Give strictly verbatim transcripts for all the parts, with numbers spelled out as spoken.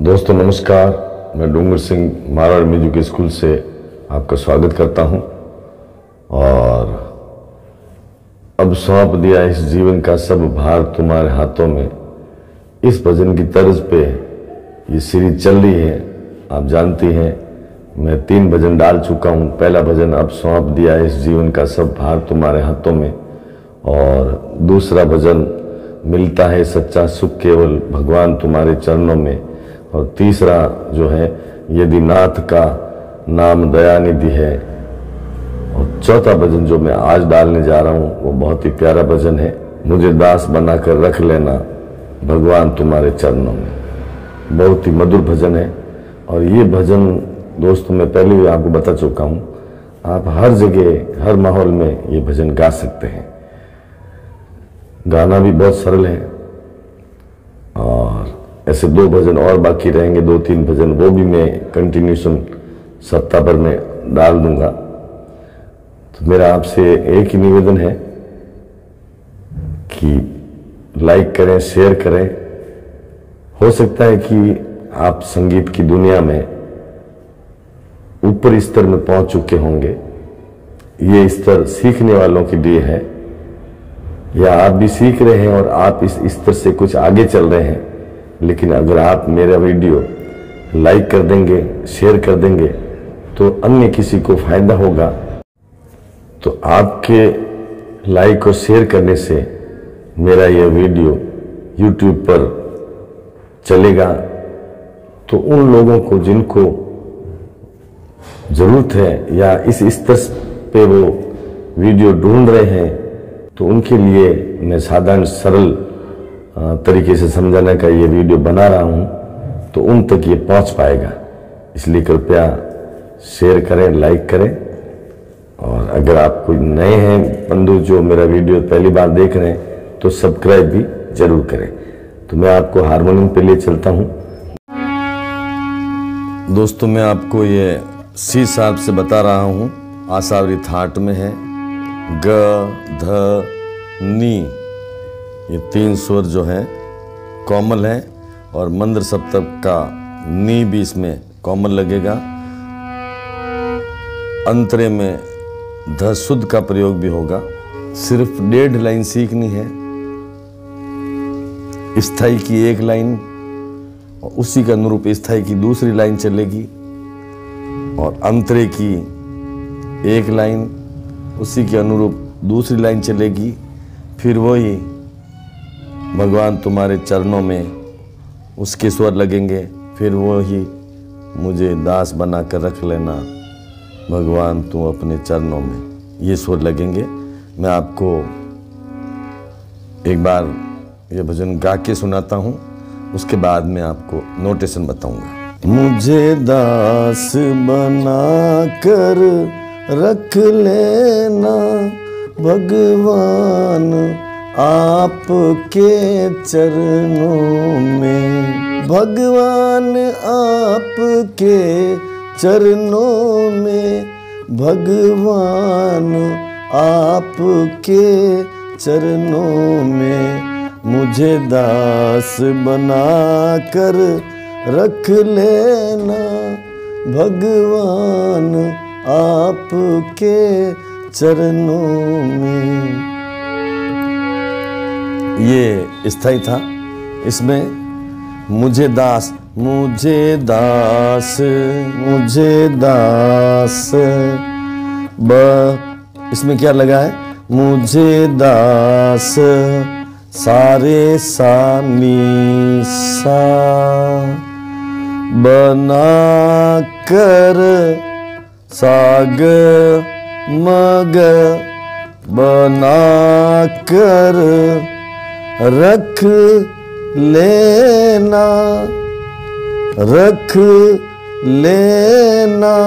दोस्तों नमस्कार, मैं डूंगर सिंह मारवाड़ म्यूजिक स्कूल से आपका स्वागत करता हूं। और अब सौंप दिया इस जीवन का सब भार तुम्हारे हाथों में, इस भजन की तर्ज पे ये सीरीज चल रही है। आप जानती हैं मैं तीन भजन डाल चुका हूं। पहला भजन अब सौंप दिया इस जीवन का सब भार तुम्हारे हाथों में, और दूसरा भजन मिलता है सच्चा सुख केवल भगवान तुम्हारे चरणों में, और तीसरा जो है यदि नाथ का नाम दयानिधि है। और चौथा भजन जो मैं आज डालने जा रहा हूँ वो बहुत ही प्यारा भजन है, मुझे दास बनाकर रख लेना भगवान तुम्हारे चरणों में। बहुत ही मधुर भजन है। और ये भजन दोस्तों मैं पहले भी आपको बता चुका हूँ, आप हर जगह हर माहौल में ये भजन गा सकते हैं। गाना भी बहुत सरल है। और ऐसे दो भजन और बाकी रहेंगे, दो तीन भजन, वो भी मैं कंटिन्यूशन सप्ताह भर में डाल दूंगा। तो मेरा आपसे एक ही निवेदन है कि लाइक करें, शेयर करें। हो सकता है कि आप संगीत की दुनिया में ऊपर स्तर में पहुंच चुके होंगे, ये स्तर सीखने वालों के लिए है, या आप भी सीख रहे हैं और आप इस स्तर से कुछ आगे चल रहे हैं। लेकिन अगर आप मेरा वीडियो लाइक कर देंगे, शेयर कर देंगे, तो अन्य किसी को फायदा होगा। तो आपके लाइक और शेयर करने से मेरा यह वीडियो यूट्यूब पर चलेगा, तो उन लोगों को जिनको जरूरत है या इस स्तर पे वो वीडियो ढूंढ रहे हैं, तो उनके लिए मैं साधारण सरल तरीके से समझाने का ये वीडियो बना रहा हूं, तो उन तक ये पहुंच पाएगा। इसलिए कृपया शेयर करें, लाइक करें। और अगर आप कोई नए हैं बंधु जो मेरा वीडियो पहली बार देख रहे हैं, तो सब्सक्राइब भी जरूर करें। तो मैं आपको हारमोनियम पे ले चलता हूं। दोस्तों मैं आपको ये सी साहब से बता रहा हूं, आसावरी थाट में है। ग ध नी, ये तीन स्वर जो है कोमल है, और मंद्र सप्तक का नी भी इसमें कोमल लगेगा। अंतरे में ध शुद्ध का प्रयोग भी होगा। सिर्फ डेढ़ लाइन सीखनी है, स्थाई की एक लाइन और उसी के अनुरूप स्थाई की दूसरी लाइन चलेगी, और अंतरे की एक लाइन उसी के अनुरूप दूसरी लाइन चलेगी। फिर वही भगवान तुम्हारे चरणों में उसके स्वर लगेंगे। फिर वही मुझे दास बना कर रख लेना भगवान तुम अपने चरणों में, ये स्वर लगेंगे। मैं आपको एक बार ये भजन गा के सुनाता हूँ, उसके बाद मैं आपको नोटेशन बताऊंगा। मुझे दास बना कर रख लेना भगवान आपके चरणों में, भगवान आपके चरणों में, भगवान आपके चरणों में। मुझे दास बना कर रख लेना भगवान आपके चरणों में। ये स्थाई था। इसमें मुझे दास, मुझे दास, मुझे दास, ब इसमें क्या लगा है? मुझे दास सारे सा नी सा बना कर साग मग बना कर रख लेना, रख लेना,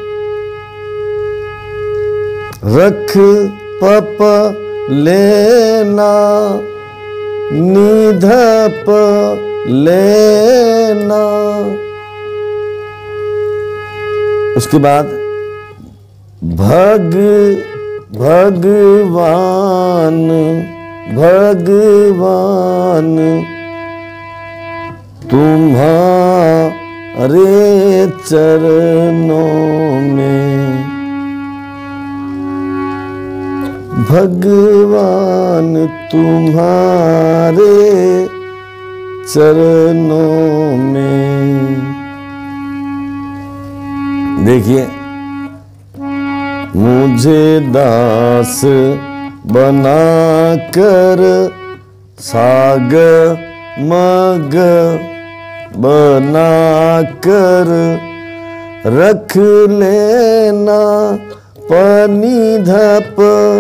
रख पप लेना, निधप लेना। उसके बाद भग भगवान, भगवान तुम्हारे चरणों में भगवान तुम्हारे चरणों में। देखिए, मुझे दास बनाकर साग मग बनाकर रख लेना पनिधप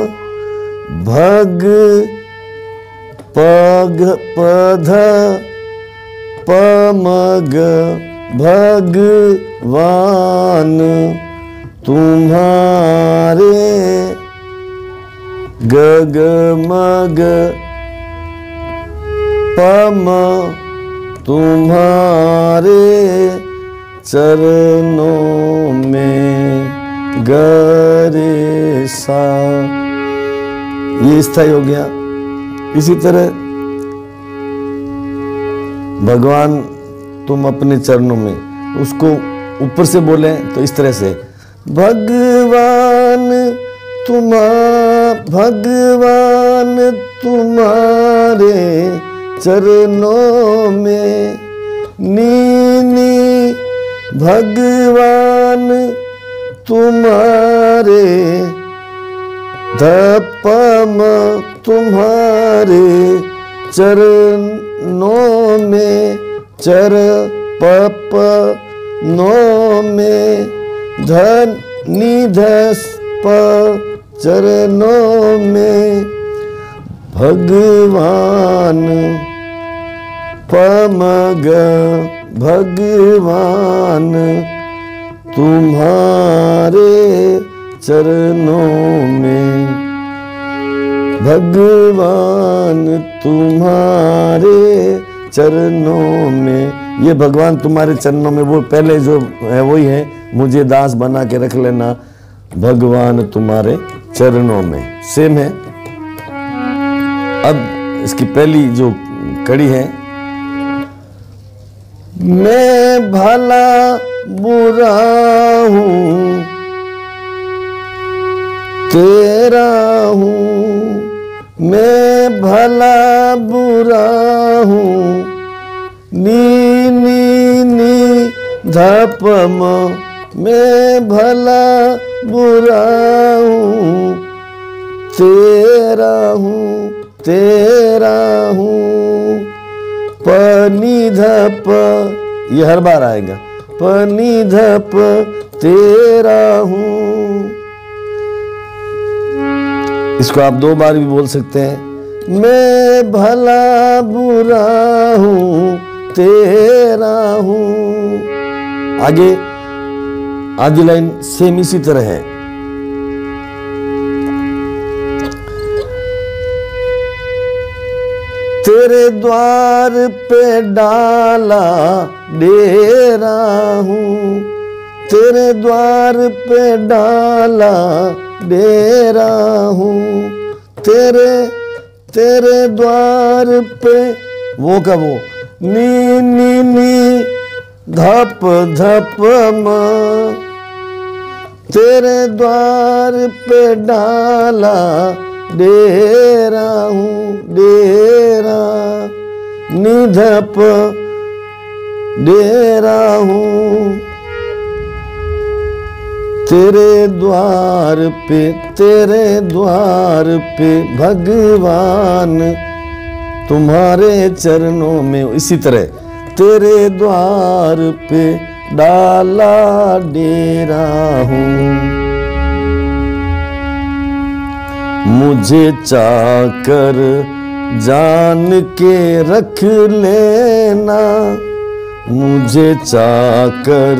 भग पग पध पमग भगवान तुम्हारे गगमग पम तुम्हारे चरणों में गरे सा। ये स्थाई हो गया। इसी तरह भगवान तुम अपने चरणों में, उसको ऊपर से बोले तो इस तरह से, भगवान तुम्हा भगवान तुम्हारे चरणों में नीनी भगवान तुम्हारे धपम तुम्हारे चरणों में चर पप नो में धन निधस प चरणों में भगवान पमग भगवान तुम्हारे चरणों में भगवान तुम्हारे चरणों में। ये भगवान तुम्हारे चरणों में, वो पहले जो है वही है, मुझे दास बना के रख लेना भगवान तुम्हारे चरणों में, सेम है। अब इसकी पहली जो कड़ी है, मैं भला बुरा हूँ तेरा हूँ, मैं भला बुरा हूँ नी नी नी धपम, मैं भला बुरा हूँ तेरा हूँ तेरा हूँ पनी धप, ये हर बार आएगा, पनी धप तेरा हूँ। इसको आप दो बार भी बोल सकते हैं, मैं भला बुरा हूँ तेरा हूँ। आगे आधी लाइन सेम इसी तरह है, तेरे द्वार पे डाला डेरा हूँ, तेरे द्वार पे डाला डेरा हूँ, तेरे तेरे द्वार पे, वो का वो नी नी नी धप धप म, तेरे द्वार पे डाला डेरा हूँ डेरा निधप डेरा हूँ, तेरे द्वार पे तेरे द्वार पे भगवान तुम्हारे चरणों में। इसी तरह तेरे द्वार पे डाला डेरा हूँ, मुझे चाकर जान के रख लेना, मुझे चाकर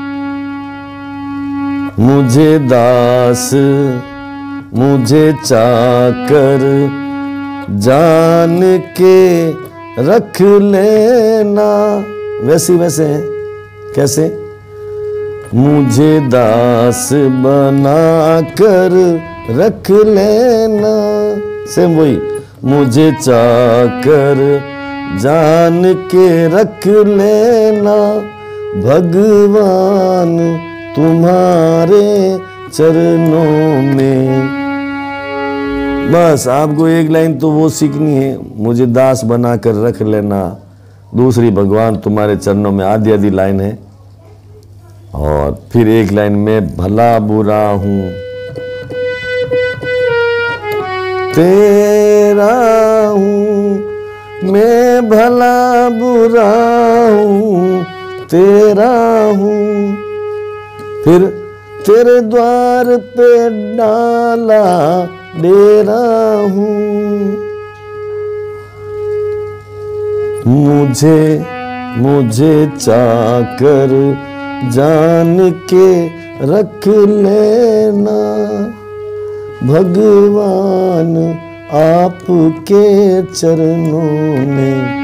मुझे दास मुझे चाकर जान के रख लेना। वैसे वैसे है, कैसे? मुझे दास बना कर रख लेना, सेम वही, मुझे चाकर जान के रख लेना, भगवान तुम्हारे चरणों में। बस आपको एक लाइन तो वो सीखनी है, मुझे दास बनाकर रख लेना। दूसरी भगवान तुम्हारे चरणों में, आधी आधी लाइन है। और फिर एक लाइन में भला बुरा हूं तेरा हूं, मैं भला बुरा हूं तेरा हूं। फिर तेरे द्वार पे डाला डेरा हूं, मुझे मुझे चाकर जान के रख लेना। भगवान आपके चरणों में।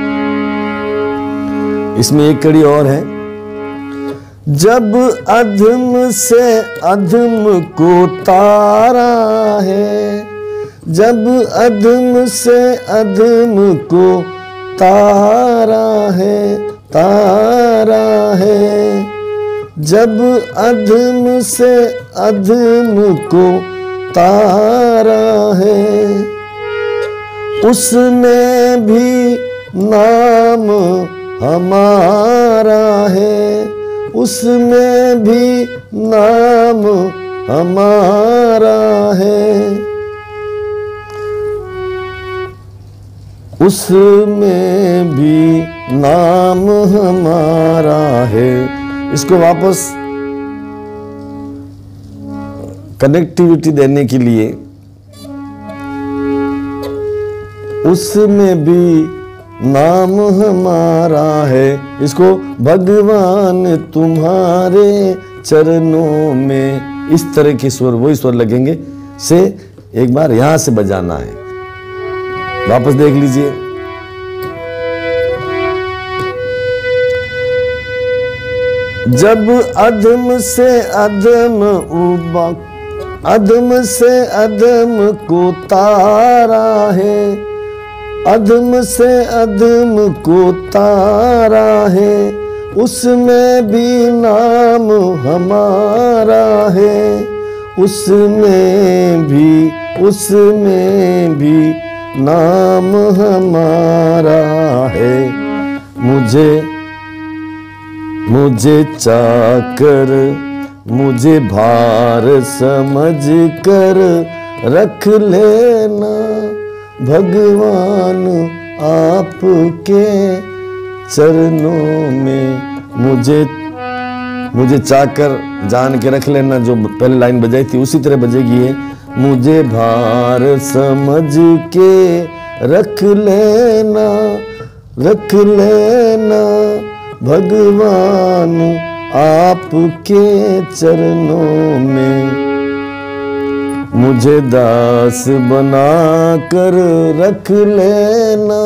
इसमें एक कड़ी और है। जब अधम से अधम को तारा है, जब अधम से अधम को तारा है, तारा है। जब अधम से अधम को तारा है, उसमें भी नाम हमारा है, उसमें भी नाम हमारा है, उसमें भी नाम हमारा है। इसको वापस कनेक्टिविटी देने के लिए उसमें भी नाम हमारा है। इसको भगवान तुम्हारे चरणों में, इस तरह के स्वर, वही स्वर लगेंगे से एक बार यहां से बजाना है। वापस देख लीजिए। जब अधम से अधम उबा, अधम से अधम को तारा है, अधम से अधम को तारा है, उसमें भी नाम हमारा है, उसमें भी, उसमें भी नाम हमारा है। मुझे मुझे चाकर, मुझे भार समझ कर रख लेना। भगवान आपके चरणों में, मुझे मुझे चाकर जान के रख लेना। जो पहले लाइन बजाई थी उसी तरह बजेगी है। मुझे भार समझ के रख लेना, रख लेना। भगवान आपके चरणों में, मुझे दास बना कर रख लेना।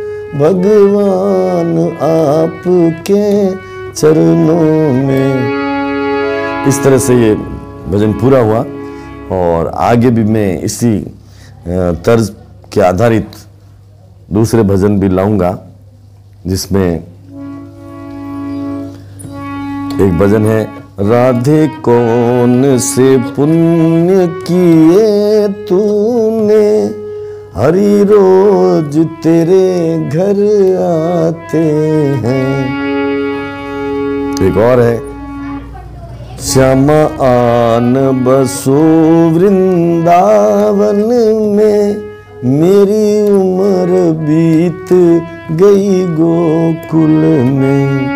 भगवान आपके चरणों में। इस तरह से ये भजन पूरा हुआ और आगे भी मैं इसी तर्ज के आधारित दूसरे भजन भी लाऊंगा, जिसमें एक भजन है, राधे कौन से पुण्य किए तूने, हरि रोज तेरे घर आते हैं। एक और है, श्यामा आन बसो वृंदावन में, मेरी उम्र बीत गई गोकुल में।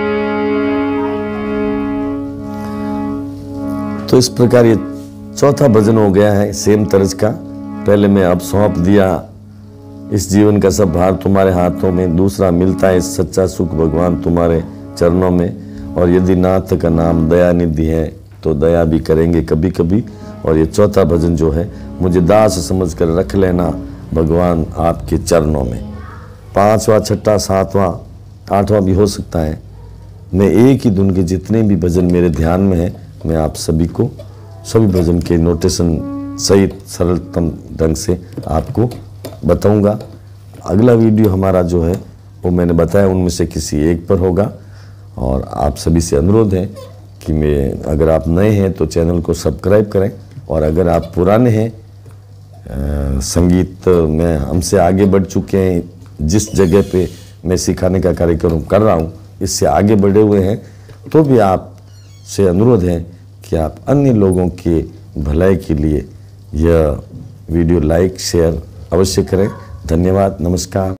तो इस प्रकार ये चौथा भजन हो गया है सेम तर्ज का। पहले मैं अब सौंप दिया इस जीवन का सब भार तुम्हारे हाथों में, दूसरा मिलता है सच्चा सुख भगवान तुम्हारे चरणों में, और यदि नाथ का नाम दया निधि है तो दया भी करेंगे कभी कभी। और ये चौथा भजन जो है, मुझे दास समझ कर रख लेना भगवान आपके चरणों में। पांचवा, छठा, सातवां, आठवां भी हो सकता है। मैं एक ही धुन के जितने भी भजन मेरे ध्यान में है, मैं आप सभी को सभी भजन के नोटेशन सहित सरलतम ढंग से आपको बताऊंगा। अगला वीडियो हमारा जो है वो मैंने बताया उनमें से किसी एक पर होगा, और आप सभी से अनुरोध है कि मैं अगर आप नए हैं तो चैनल को सब्सक्राइब करें, और अगर आप पुराने हैं, आ, संगीत में हमसे आगे बढ़ चुके हैं, जिस जगह पे मैं सिखाने का कार्यक्रम कर रहा हूँ इससे आगे बढ़े हुए हैं, तो भी आप से अनुरोध है कि आप अन्य लोगों के भलाई के लिए यह वीडियो लाइक शेयर अवश्य करें। धन्यवाद, नमस्कार।